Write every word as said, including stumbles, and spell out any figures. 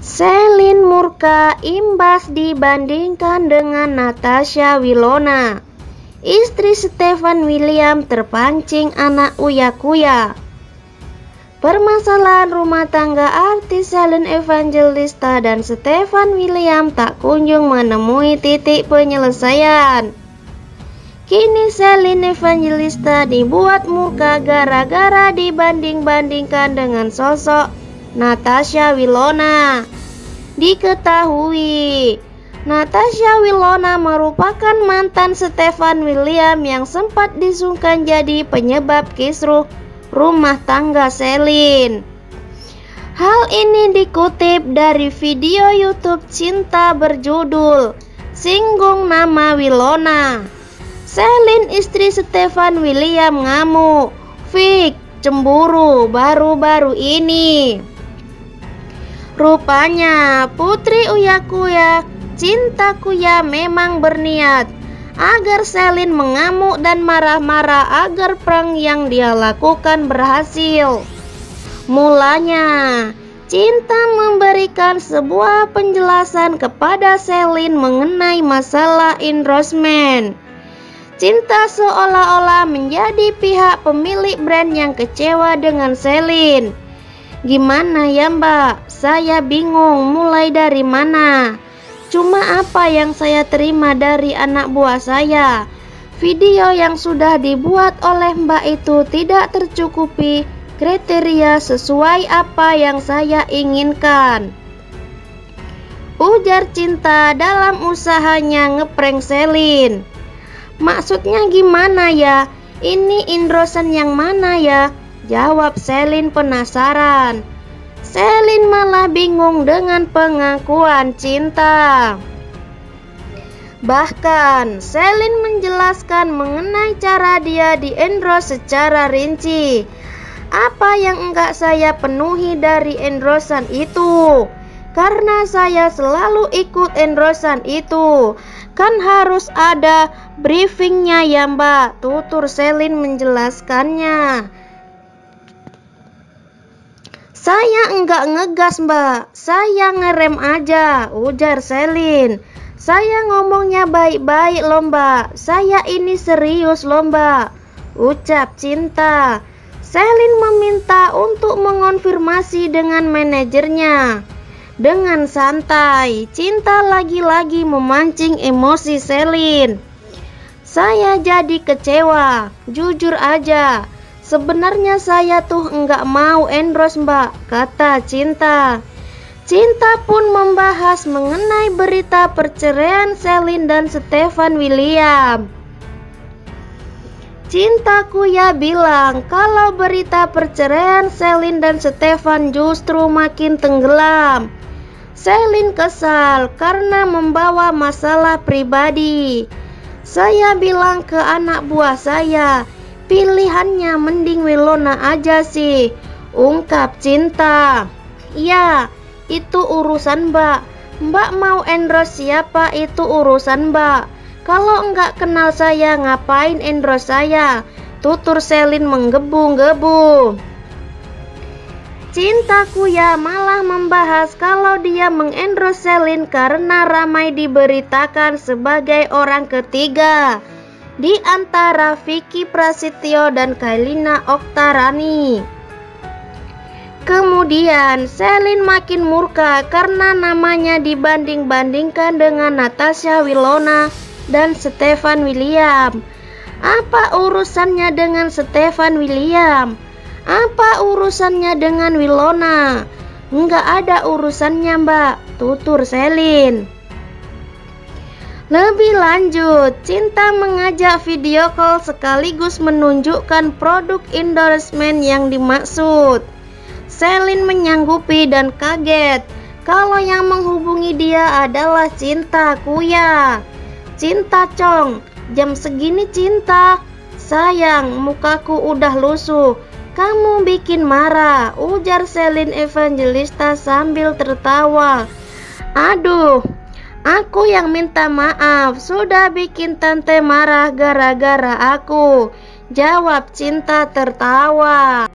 Celine murka imbas dibandingkan dengan Natasha Wilona. Istri Stefan William terpancing anak uya-kuya. Permasalahan rumah tangga artis Celine Evangelista dan Stefan William tak kunjung menemui titik penyelesaian. Kini Celine Evangelista dibuat murka gara-gara dibanding-bandingkan dengan sosok Natasha Wilona. Diketahui, Natasha Wilona merupakan mantan Stefan William yang sempat disungkan jadi penyebab kisruh rumah tangga Celine. Hal ini dikutip dari video YouTube Cinta berjudul "Singgung Nama Wilona". Celine istri Stefan William ngamuk, fik, cemburu baru-baru ini. Rupanya putri uya-kuya Cinta Kuya memang berniat agar Celine mengamuk dan marah-marah agar prank yang dia lakukan berhasil. Mulanya Cinta memberikan sebuah penjelasan kepada Celine mengenai masalah endorsement. Cinta seolah-olah menjadi pihak pemilik brand yang kecewa dengan Celine. Gimana ya mbak, saya bingung mulai dari mana. Cuma apa yang saya terima dari anak buah saya. Video yang sudah dibuat oleh mbak itu tidak tercukupi kriteria sesuai apa yang saya inginkan, ujar Cinta dalam usahanya ngeprank Celine. Maksudnya gimana ya? Ini endorsan yang mana ya? Jawab Celine penasaran. Celine malah bingung dengan pengakuan Cinta. Bahkan Celine menjelaskan mengenai cara dia di-endorse secara rinci. Apa yang enggak saya penuhi dari endorsan itu? Karena saya selalu ikut endorsan itu, kan harus ada briefingnya ya mbak, tutur Celine menjelaskannya. Saya enggak ngegas mbak, saya ngerem aja, ujar Celine. Saya ngomongnya baik-baik loh mbak, saya ini serius loh mbak, ucap Cinta. Celine meminta untuk mengonfirmasi dengan manajernya. Dengan santai, Cinta lagi-lagi memancing emosi Celine. Saya jadi kecewa, jujur aja. Sebenarnya saya tuh enggak mau endorse mbak, kata Cinta. Cinta pun membahas mengenai berita perceraian Celine dan Stefan William. Cinta Kuya bilang kalau berita perceraian Celine dan Stefan justru makin tenggelam. Celine kesal karena membawa masalah pribadi. Saya bilang ke anak buah saya, pilihannya mending Wilona aja sih, ungkap Cinta. Ya, itu urusan mbak. Mbak mau endorse siapa itu urusan mbak. Kalau enggak kenal saya ngapain endorse saya, tutur Celine menggebu-gebu. Cinta Kuya malah membahas kalau dia mengendorse Celine karena ramai diberitakan sebagai orang ketiga di antara Vicky Prasetyo dan Kailina Oktarani. Kemudian Celine makin murka karena namanya dibanding-bandingkan dengan Natasha Wilona dan Stefan William. Apa urusannya dengan Stefan William? Apa urusannya dengan Wilona? Enggak ada urusannya mbak, tutur Celine. Lebih lanjut, Cinta mengajak video call sekaligus menunjukkan produk endorsement yang dimaksud. Celine menyanggupi dan kaget kalau yang menghubungi dia adalah Cinta Kuya. Cinta Cong, jam segini Cinta. Sayang, mukaku udah lusuh. Kamu bikin marah, ujar Celine Evangelista sambil tertawa. Aduh, aku yang minta maaf, sudah bikin tante marah gara-gara aku, jawab Cinta tertawa.